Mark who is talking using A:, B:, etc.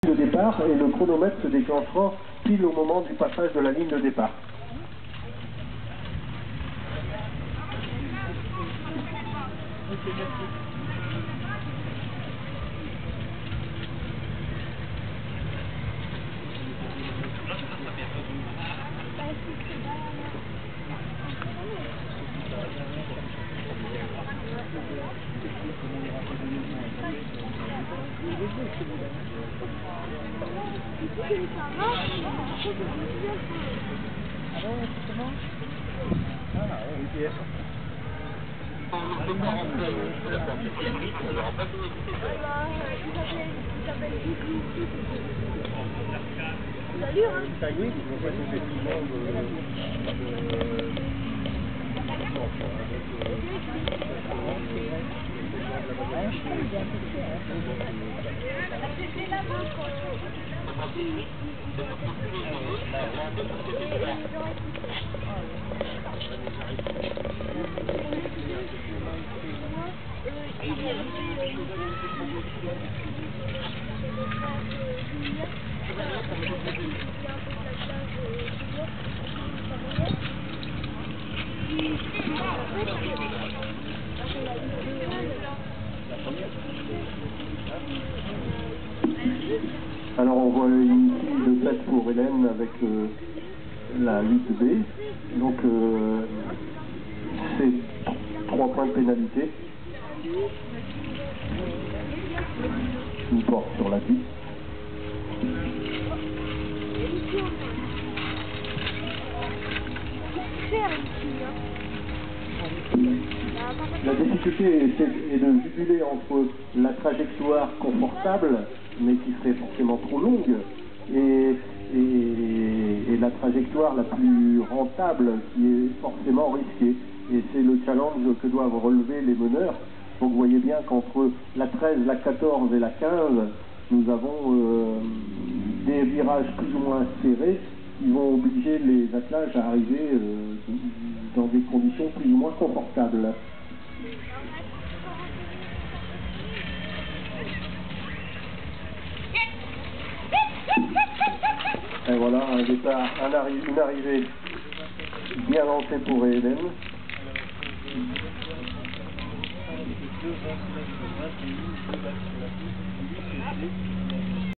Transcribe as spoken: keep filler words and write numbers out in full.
A: de départ et le chronomètre se déclenchera pile au moment du passage de la ligne de départ.
B: Ok, merci.
A: Alors on voit une file de tête pour Hélène avec euh, la huit B, donc euh, c'est trois points de pénalité, une porte sur la dix. La difficulté est, est de juguler entre la trajectoire confortable, mais qui serait forcément trop longue, et, et, et la trajectoire la plus rentable, qui est forcément risquée. Et c'est le challenge que doivent relever les meneurs. Donc vous voyez bien qu'entre la treize, la quatorze et la quinze, nous avons euh, des virages plus ou moins serrés qui vont obliger les attelages à arriver euh, dans des conditions plus ou moins confortables. Et voilà, un départ, un arri une arrivée bien lancée pour Hélène.